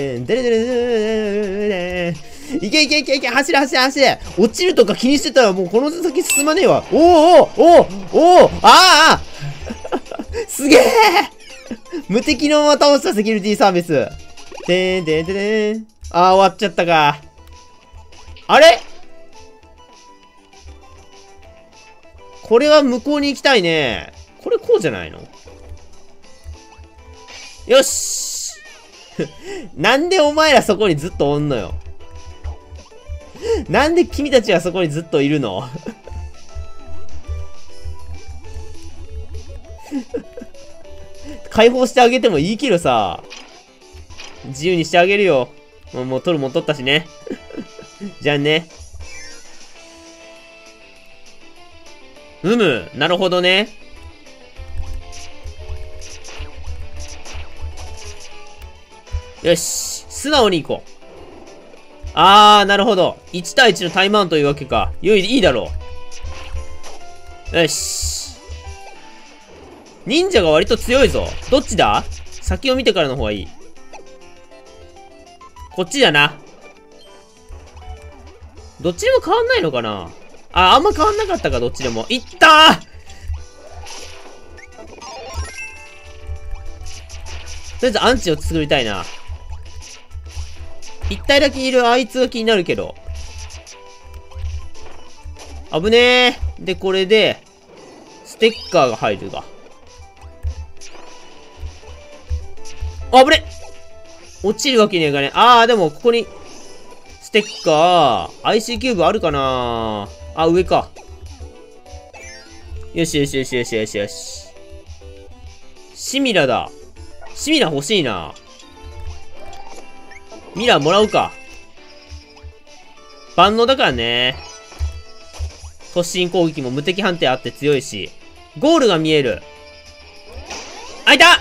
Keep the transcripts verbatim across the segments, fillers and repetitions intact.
でん、でれでれでれでれいけいけいけいけ、走れ走れ走れ。落ちるとか気にしてたらもうこの先進まねえわ。おおおおおおああすげえ無敵のまま倒したセキュリティサービス。でーんでんでんでん。 あー、終わっちゃったか。あれこれは向こうに行きたいね。これこうじゃないの？よしなんでお前らそこにずっとおんのよ。なんで君たちはそこにずっといるの解放してあげてもいいけどさ。自由にしてあげるよ。もう、もう取るもん取ったしね。じゃあね。うむ、なるほどね。よし、素直に行こう。あー、なるほど。いち対いちのタイムアウトというわけか。よい、いいだろう。よし。忍者が割と強いぞ。どっちだ？先を見てからの方がいい。こっちだな。どっちでも変わんないのかな？あ、あんま変わんなかったか、どっちでも。いったー！とりあえずアンチを作りたいな。一体だけいるあいつが気になるけど。危ねー。で、これで、ステッカーが入るが。あぶね！落ちるわけねえかね。あー、でも、ここに、ステッカー、アイシー キューブあるかな？あ、上か。よしよしよしよしよしよし。シミラだ。シミラ欲しいな。ミラーもらうか。万能だからね。突進攻撃も無敵判定あって強いし。ゴールが見える。あ、いた！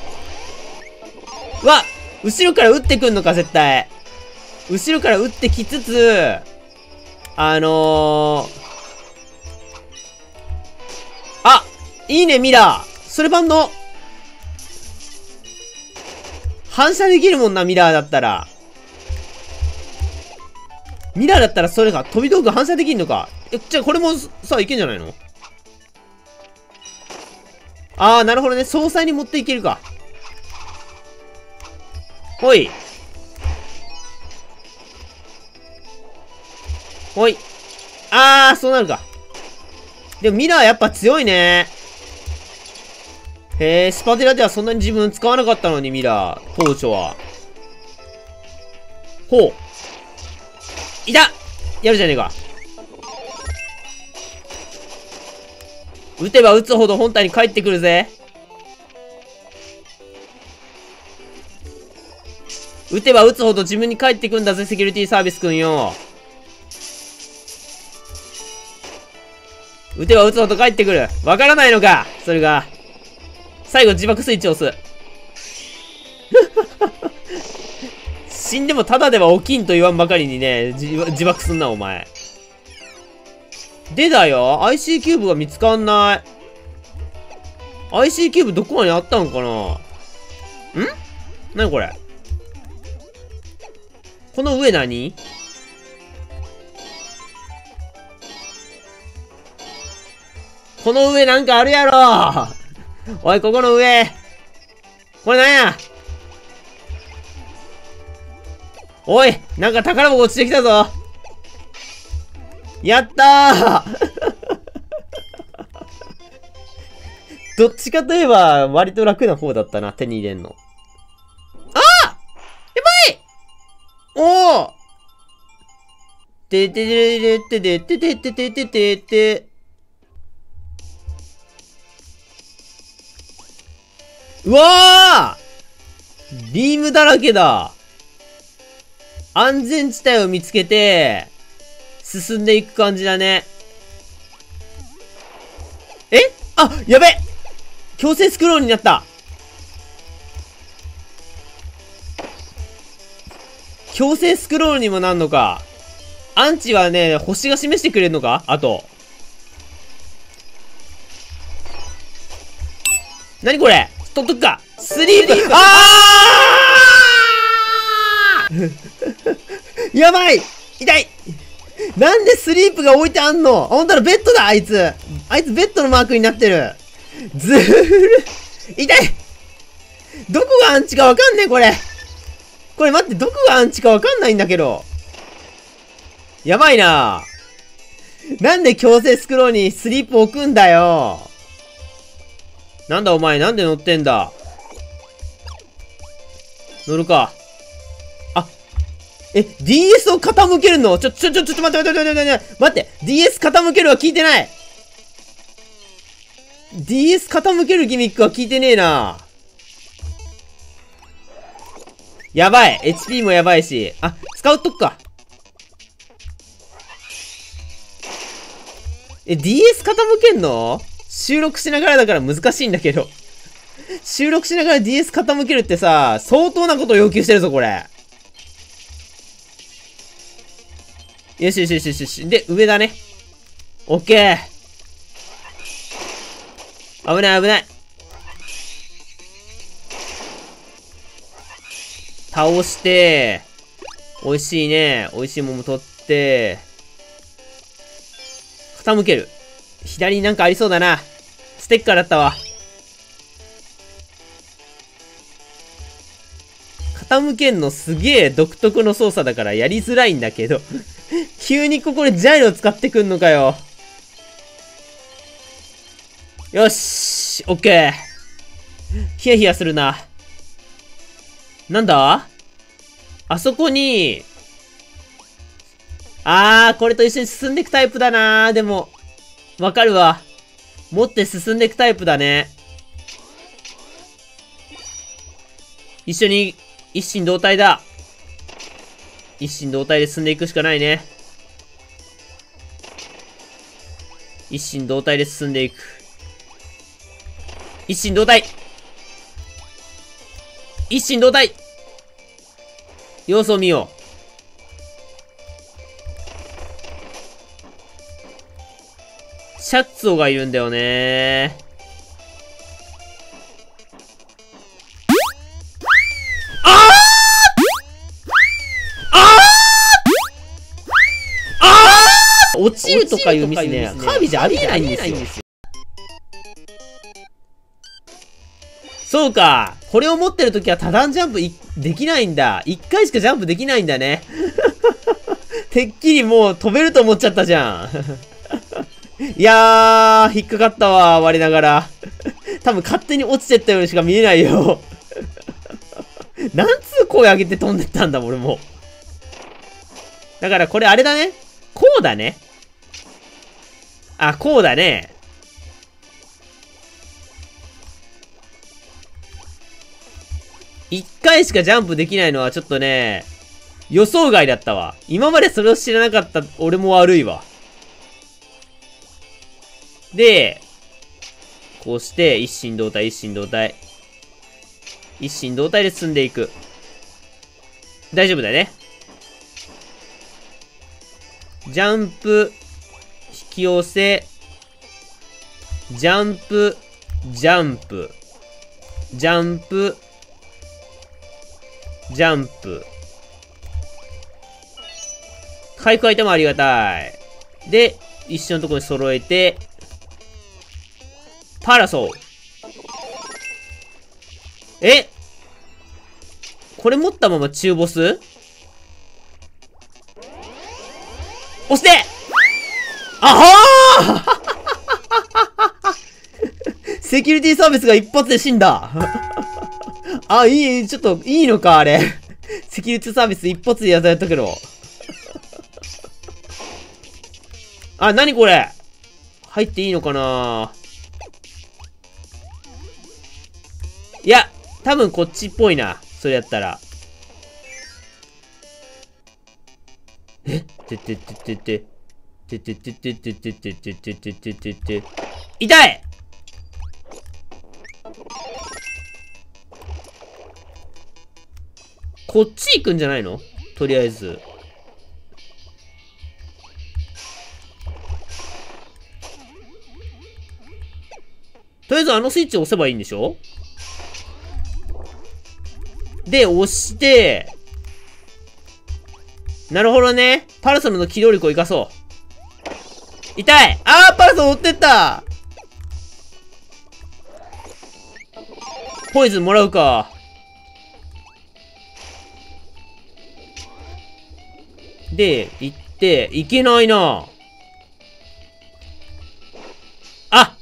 うわ！後ろから撃ってくんのか、絶対。後ろから撃ってきつつ、あのー、あ！いいね、ミラー！それ万能！反射できるもんな、ミラーだったら。ミラーだったらそれが飛び道具反射できんのか。え、じゃあこれもさ、いけんじゃないの？あー、なるほどね。総裁に持っていけるか。ほい。ほい。あー、そうなるか。でもミラーやっぱ強いね。へー、スパテラではそんなに自分使わなかったのに、ミラー。当初は。ほう。いた！やるじゃねえか。撃てば撃つほど本体に帰ってくるぜ。撃てば撃つほど自分に帰ってくんだぜ、セキュリティサービスくんよ。撃てば撃つほど帰ってくる。わからないのか、それが。最後自爆スイッチ押す。死んでもただでは起きんと言わんばかりにね、自爆すんな、お前。でだよ、アイシー キューブが見つかんない。アイシー キューブどこかにあったんかな？ん？なにこれ？この上何？この上なんかあるやろ！おい、ここの上！これなんや？おい、なんか宝箱落ちてきたぞ。やったーどっちかといえば、割と楽な方だったな、手に入れんの。ああ！やばい！おお！てててててててててててて。うわー！ビームだらけだ。安全地帯を見つけて、進んでいく感じだね。え？あ、やべ！強制スクロールになった。強制スクロールにもなんのか。アンチはね、星が示してくれるのか？あと。なにこれ？取っとくか。スリープ。あーやばい！痛い！なんでスリープが置いてあんの？あ、ほんとだ、ベッドだ、あいつ。あいつベッドのマークになってる。ずーる。痛い！どこがアンチかわかんねえ、これ。 これ待って、どこがアンチかわかんないんだけど。やばいな。なんで強制スクローにスリープ置くんだよ。なんだお前、なんで乗ってんだ。乗るか。あ、え、ディーエス を傾けるのちょ、ちょ、ちょ、ちょ、ちょ、待って待って待って待って、待って、ディーエス 傾けるは聞いてない。ディーエス 傾けるギミックは聞いてねえな。やばい。エイチピー もやばいし。あ、使うとくか。え、ディーエス 傾けんの？収録しながらだから難しいんだけど。収録しながら ディーエス 傾けるってさ、相当なことを要求してるぞ、これ。よしよしよしよしよし。で、上だね。オッケー。危ない危ない。倒して、美味しいね。美味しいもの取って、傾ける。左になんかありそうだな。ステッカーだったわ。傾けんのすげえ独特の操作だからやりづらいんだけど。急にここでジャイロ使ってくんのかよ。よし、オッケー。ヒヤヒヤするな。なんだ？あそこに、あー、これと一緒に進んでいくタイプだなー。でも、わかるわ。持って進んでいくタイプだね。一緒に、一心同体だ。一心同体で進んでいくしかないね。一心同体で進んでいく。一心同体一心同体様子を見よう。シャッツオがいるんだよね。あーあーあー落ちるとかいうミスね、カービィじゃありえないんですよ。そうか。これを持ってるときは多段ジャンプいできないんだ。一回しかジャンプできないんだね。てっきりもう飛べると思っちゃったじゃん。いやー、引っかかったわ、我ながら。多分勝手に落ちてったようにしか見えないよ。なんつう声上げて飛んでったんだ、俺も。だからこれあれだね。こうだね。あ、こうだね。一回しかジャンプできないのはちょっとね、予想外だったわ。今までそれを知らなかった俺も悪いわ。で、こうして、一心同体、一心同体。一心同体で進んでいく。大丈夫だよね。ジャンプ、引き寄せ、ジャンプ、ジャンプ、ジャンプ、ジャンプ。回復アイテムありがたい。で、一緒のところに揃えて、パラソル。え？これ持ったまま中ボス？押して！あはーセキュリティサービスが一発で死んだ。あ、いい、ちょっと、いいのか、あれ。セキュリティサービス一発でやったけど。あ、なにこれ？入っていいのかないや、多分こっちっぽいな。それやったら。え？ててててて。ててててててててててててて。痛い！こっち行くんじゃないの？とりあえず。とりあえずあのスイッチを押せばいいんでしょ？で、押して、なるほどね。パラソルの機動力を生かそう。痛い！あー、パラソル追ってった！ポイズンもらうか。 で、行って、いけないな。あ、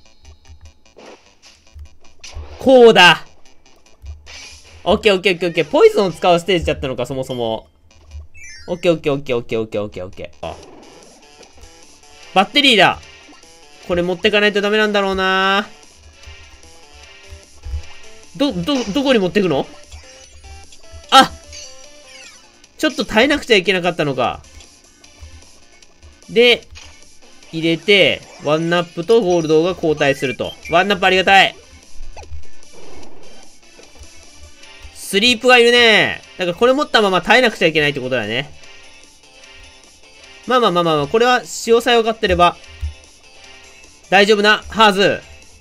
こうだ。オッケーオッケーオッケーオッケー。ポイズンを使うステージだったのか、そもそも。オッケーオッケーオッケーオッケーオッケーオッケーオッケー。バッテリーだ。これ持ってかないとダメなんだろうな。ど、ど、どこに持ってくの？あ！ちょっと耐えなくちゃいけなかったのか。で、入れて、ワンナップとゴールドが交代すると。ワンナップありがたい。スリープがいるね。だからこれ持ったまま耐えなくちゃいけないってことだね。まあまあまあまあまあ、これは使用さえ分かってれば、大丈夫なはず。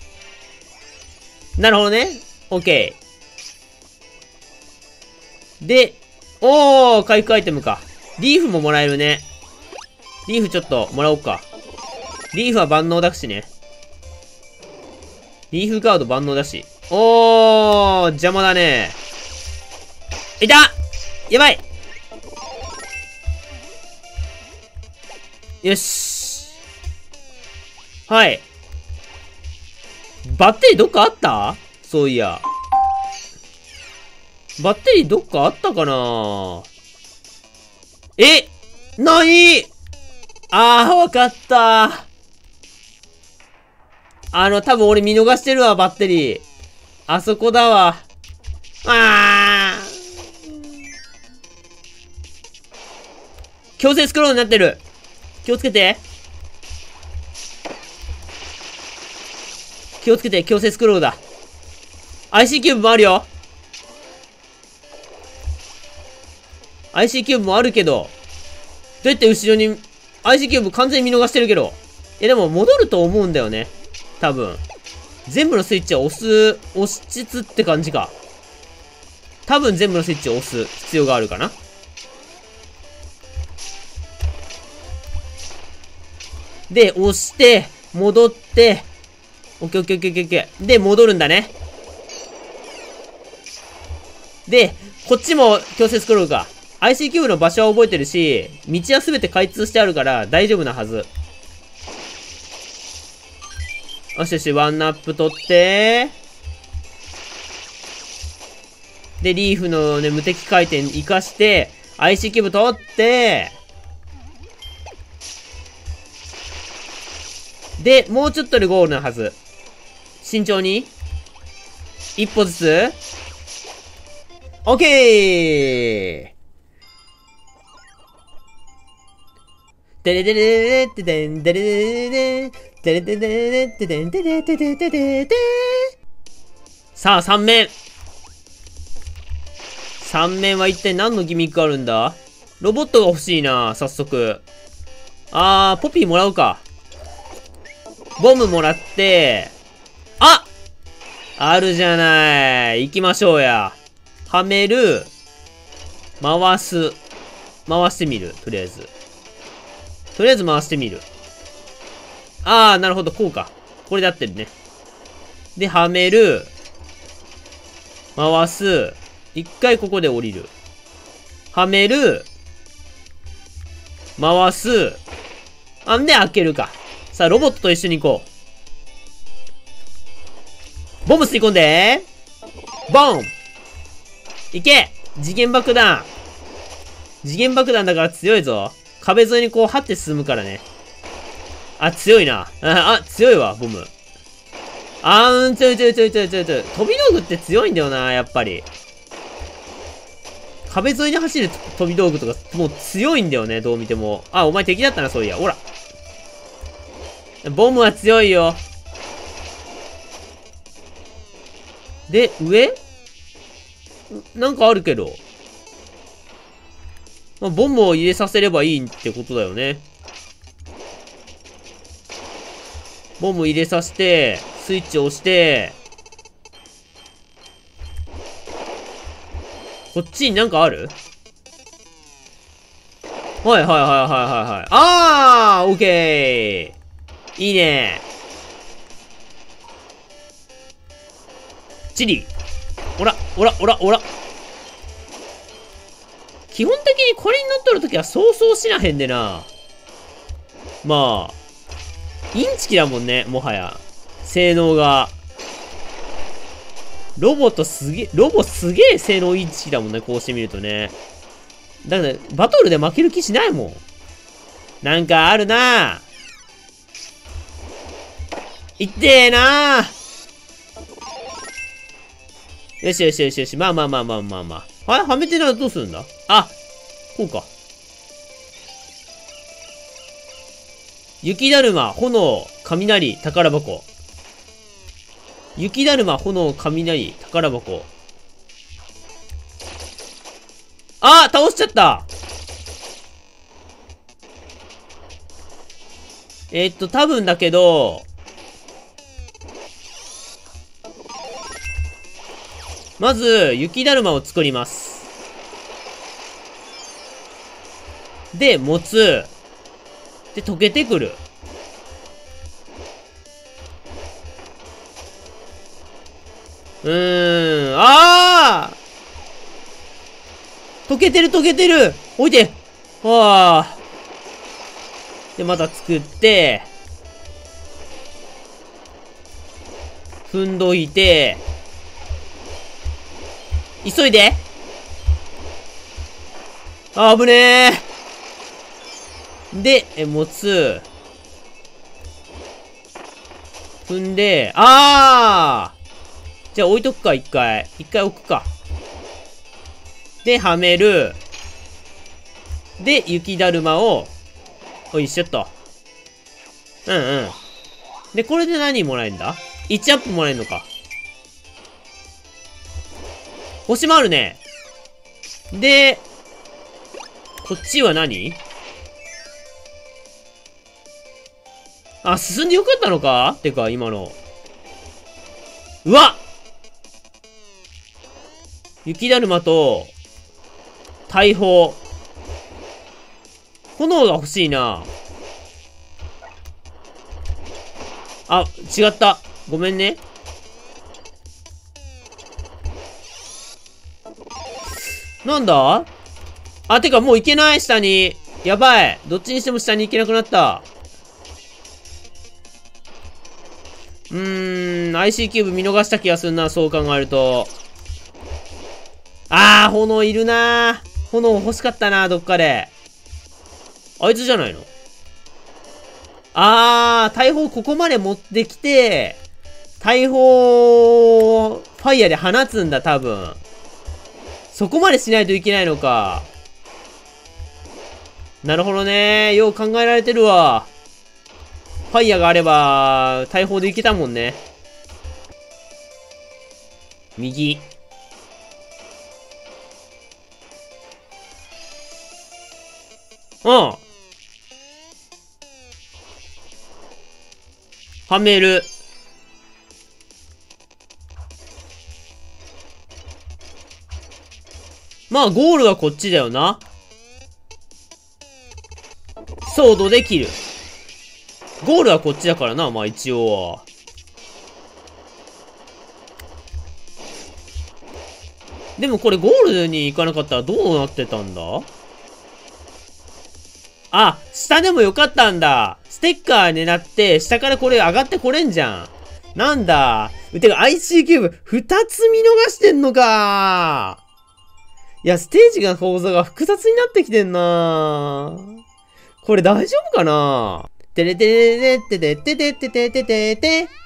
なるほどね。オッケー。で、おー、回復アイテムか。リーフももらえるね。リーフちょっともらおうか。リーフは万能だしね。リーフカード万能だし。おー、邪魔だね。いた！やばい！よし。はい。バッテリーどっかあった？そういや。バッテリーどっかあったかな？え？なに？あー、わかった。あの、多分俺見逃してるわ、バッテリー。あそこだわ。あー。強制スクロールになってる。気をつけて。気をつけて、強制スクロールだ。アイシー キューブもあるよ。アイシー キューブもあるけど、どうやって後ろに、アイシー キューブ完全に見逃してるけど。いやでも戻ると思うんだよね。多分。全部のスイッチは押す、押しつつって感じか。多分全部のスイッチを押す必要があるかな。で、押して、戻って、オッケーオッケーオッケーオッケー。で、戻るんだね。で、こっちも強制スクロールか。アイシー キューブの場所は覚えてるし、道はすべて開通してあるから大丈夫なはず。よしよし、ワンナップ取って、で、リーフのね、無敵回転活かして、アイシー キューブ取って、で、もうちょっとでゴールのはず。慎重に。一歩ずつ。オッケー！デレデレデレデレデレデレデレデレデレデレデレデレデレデレデさあ、三面。三面は一体何のギミックあるんだ？ロボットが欲しいな、早速。あー、ポピーもらうか。ボムもらって、あ！あるじゃない。行きましょうや。はめる。回す。回してみる。とりあえず。とりあえず回してみる。あー、なるほど。こうか。これで合ってるね。で、はめる。回す。一回ここで降りる。はめる。回す。あんで開けるか。さあ、ロボットと一緒に行こう。ボム吸い込んで。ボン！いけ！次元爆弾。次元爆弾だから強いぞ。壁沿いにこう、張って進むからね。あ、強いな。あ、あ強いわ、ボム。あーん、強い強い強い強い強い強い。飛び道具って強いんだよな、やっぱり。壁沿いに走る飛び道具とか、もう強いんだよね、どう見ても。あ、お前敵だったな、そういや。ほら。ボムは強いよ。で、上なんかあるけど。まあ、ボムを入れさせればいいってことだよね。ボム入れさせて、スイッチ押して、こっちになんかある？はいはいはいはいはいはい。あー！オッケー！いいね。チリ。おら、おら、おら、おら。 基本的にこれに乗っとるときはそうそうしなへんでな。まあ、インチキだもんね、もはや。性能が。ロボットすげえ、ロボすげえ性能インチキだもんね、こうしてみるとね。だから、バトルで負ける気しないもん。なんかあるなぁ。いってえなぁ。よしよしよしよし。まあまあまあまあまあまあ。はい、はめてならどうするんだ？あ、こうか。雪だるま、炎、雷、宝箱。雪だるま、炎、雷、宝箱。あー、倒しちゃった。えー、っと、多分だけど、まず、雪だるまを作ります。で、持つ。で、溶けてくる。うーん、あー溶けてる溶けてる置いてわあ。で、また作って、踏んどいて、急いであぶねーで、え、持つ。踏んで、あーじゃあ置いとくか、一回。一回置くか。で、はめる。で、雪だるまを、おいしょっと。うんうん。で、これで何もらえるんだ ?いち アップもらえるのか。星もあるね。で、こっちは何あ、進んでよかったのかってか、今の。うわっ雪だるまと、大砲。炎が欲しいな。あ、違った。ごめんね。なんだあ、てかもう行けない、下に。やばい。どっちにしても下に行けなくなった。うーん、アイシー キューブ見逃した気がするな、そう考えると。あー、炎いるなー。炎欲しかったな、どっかで。あいつじゃないの？あー、大砲ここまで持ってきて、大砲、ファイヤーで放つんだ、多分。そこまでしないといけないのか。なるほどね。よう考えられてるわ。ファイヤーがあれば、大砲でいけたもんね。右。うん。はめる。まあ、ゴールはこっちだよな。ソードで切る。ゴールはこっちだからな、まあ一応は。でもこれゴールに行かなかったらどうなってたんだ？あ、下でもよかったんだ。ステッカー狙って、下からこれ上がってこれんじゃん。なんだ。てか アイシー キューブふたつ見逃してんのか。いや、ステージが構造が複雑になってきてんな。これ大丈夫かな？てれてれれっててててててててて。